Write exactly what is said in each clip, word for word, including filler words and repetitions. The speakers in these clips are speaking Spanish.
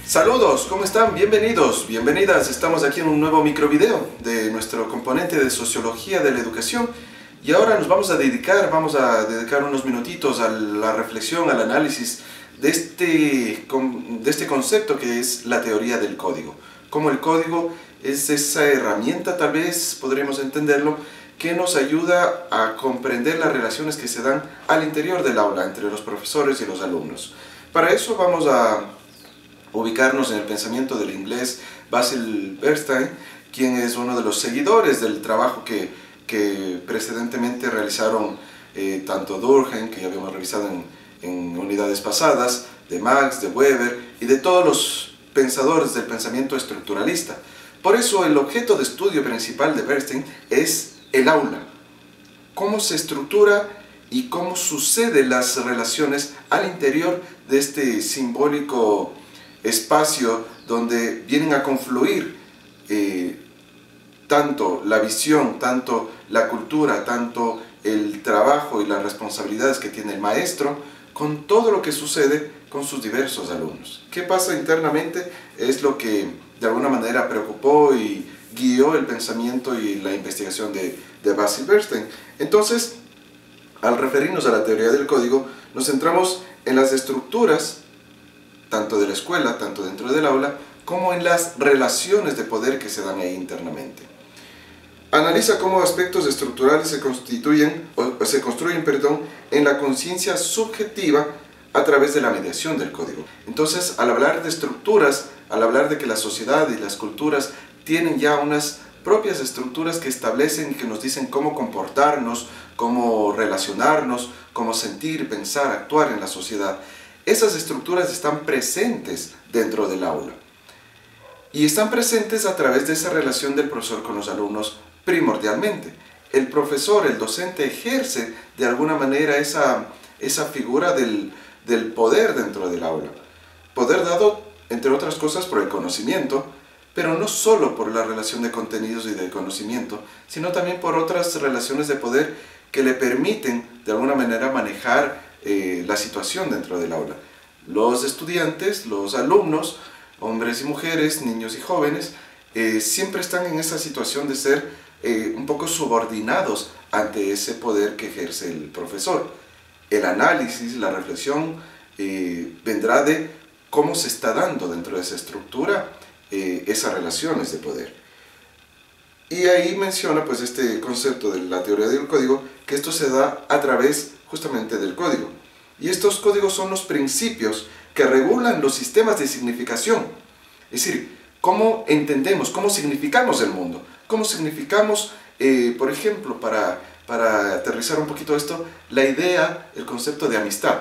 Saludos, ¿cómo están? Bienvenidos, bienvenidas. Estamos aquí en un nuevo microvideo de nuestro componente de Sociología de la Educación y ahora nos vamos a dedicar, vamos a dedicar unos minutitos a la reflexión, al análisis de este, de este concepto que es la teoría del código. Cómo el código es esa herramienta, tal vez podremos entenderlo, que nos ayuda a comprender las relaciones que se dan al interior del aula entre los profesores y los alumnos. Para eso vamos a ubicarnos en el pensamiento del inglés Basil Bernstein, quien es uno de los seguidores del trabajo que, que precedentemente realizaron eh, tanto Durkheim, que ya habíamos revisado en, en unidades pasadas, de Marx, de Weber y de todos los pensadores del pensamiento estructuralista. Por eso el objeto de estudio principal de Bernstein es el aula, cómo se estructura y cómo suceden las relaciones al interior de este simbólico espacio donde vienen a confluir eh, tanto la visión, tanto la cultura, tanto el trabajo y las responsabilidades que tiene el maestro con todo lo que sucede con sus diversos alumnos. ¿Qué pasa internamente? Es lo que de alguna manera preocupó y guió el pensamiento y la investigación de, de Basil Bernstein. Entonces, al referirnos a la teoría del código, nos centramos en las estructuras tanto de la escuela, tanto dentro del aula, como en las relaciones de poder que se dan ahí internamente. Analiza cómo aspectos estructurales se constituyen, o se construyen, perdón, en la conciencia subjetiva a través de la mediación del código. Entonces, al hablar de estructuras, al hablar de que la sociedad y las culturas tienen ya unas propias estructuras que establecen y que nos dicen cómo comportarnos, cómo relacionarnos, cómo sentir, pensar, actuar en la sociedad. Esas estructuras están presentes dentro del aula y están presentes a través de esa relación del profesor con los alumnos primordialmente. El profesor, el docente, ejerce de alguna manera esa, esa figura del, del poder dentro del aula. Poder dado, entre otras cosas, por el conocimiento, pero no solo por la relación de contenidos y de conocimiento, sino también por otras relaciones de poder que le permiten de alguna manera manejar Eh, la situación dentro del aula. Los estudiantes, los alumnos, hombres y mujeres, niños y jóvenes, eh, siempre están en esa situación de ser eh, un poco subordinados ante ese poder que ejerce el profesor. El análisis, la reflexión eh, vendrá de cómo se está dando dentro de esa estructura eh, esas relaciones de poder. Y ahí menciona pues este concepto de la teoría del código, que esto se da a través justamente del código. Y estos códigos son los principios que regulan los sistemas de significación. Es decir, cómo entendemos, cómo significamos el mundo, cómo significamos, eh, por ejemplo, para, para aterrizar un poquito esto, la idea, el concepto de amistad.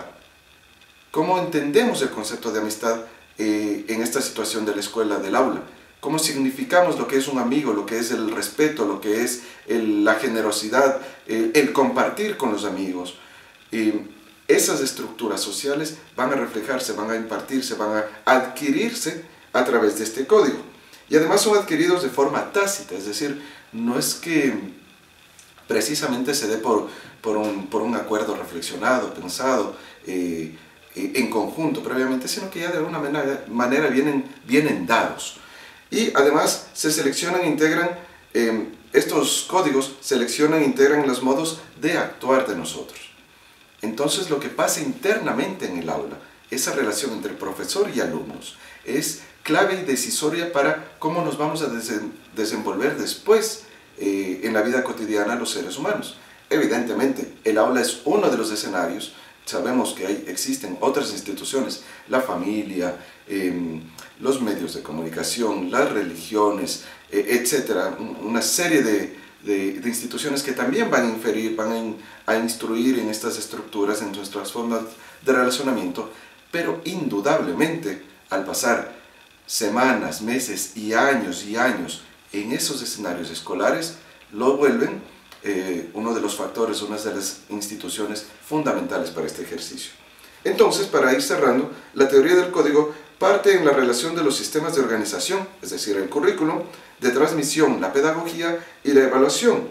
Cómo entendemos el concepto de amistad eh, en esta situación de la escuela, del aula. Cómo significamos lo que es un amigo, lo que es el respeto, lo que es el, la generosidad, el, el compartir con los amigos. Y esas estructuras sociales van a reflejarse, van a impartirse, van a adquirirse a través de este código. Y además son adquiridos de forma tácita, es decir, no es que precisamente se dé por, por, un, por un acuerdo reflexionado, pensado, eh, eh, en conjunto previamente, sino que ya de alguna manera, manera vienen, vienen dados. Y además se seleccionan e integran, eh, estos códigos seleccionan e integran los modos de actuar de nosotros. Entonces lo que pasa internamente en el aula, esa relación entre profesor y alumnos, es clave y decisoria para cómo nos vamos a desen desenvolver después eh, en la vida cotidiana los seres humanos. Evidentemente, el aula es uno de los escenarios. Sabemos que hay, existen otras instituciones, la familia, eh, los medios de comunicación, las religiones, eh, etcétera, una serie de, de, de instituciones que también van a inferir, van a, in, a instruir en estas estructuras, en nuestras formas de relacionamiento, pero indudablemente al pasar semanas, meses y años y años en esos escenarios escolares, lo vuelven eh, uno de los factores, una de las instituciones fundamentales para este ejercicio. Entonces, para ir cerrando, la teoría del código parte en la relación de los sistemas de organización, es decir, el currículum, de transmisión, la pedagogía y la evaluación.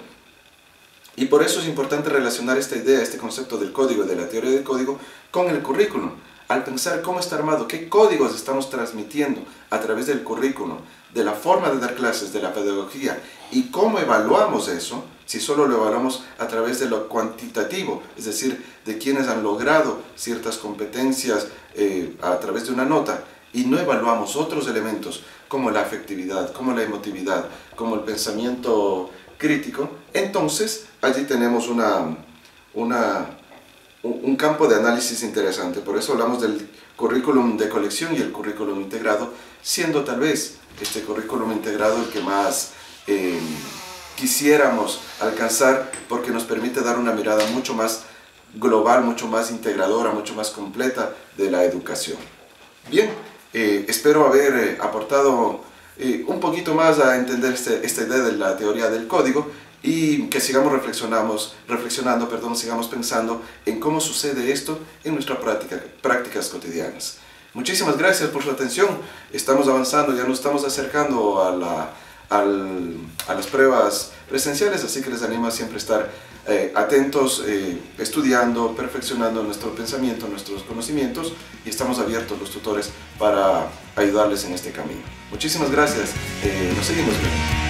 Y por eso es importante relacionar esta idea, este concepto del código y de la teoría del código con el currículum. al pensar cómo está armado, qué códigos estamos transmitiendo a través del currículo, de la forma de dar clases, de la pedagogía, y cómo evaluamos eso, si solo lo evaluamos a través de lo cuantitativo, es decir, de quienes han logrado ciertas competencias eh, a través de una nota, y no evaluamos otros elementos como la afectividad, como la emotividad, como el pensamiento crítico, entonces allí tenemos una, una, un campo de análisis interesante. Por eso hablamos del currículum de colección y el currículum integrado, siendo tal vez este currículum integrado el que más eh, quisiéramos alcanzar, porque nos permite dar una mirada mucho más global, mucho más integradora, mucho más completa de la educación. Bien, eh, espero haber eh, aportado eh, un poquito más a entender este, esta idea de la teoría del código, y que sigamos reflexionamos, reflexionando, perdón, sigamos pensando en cómo sucede esto en nuestras práctica, prácticas cotidianas. Muchísimas gracias por su atención. Estamos avanzando, ya nos estamos acercando a, la, al, a las pruebas presenciales, así que les animo a siempre estar eh, atentos, eh, estudiando, perfeccionando nuestro pensamiento, nuestros conocimientos, y estamos abiertos los tutores para ayudarles en este camino. Muchísimas gracias, eh, nos seguimos viendo.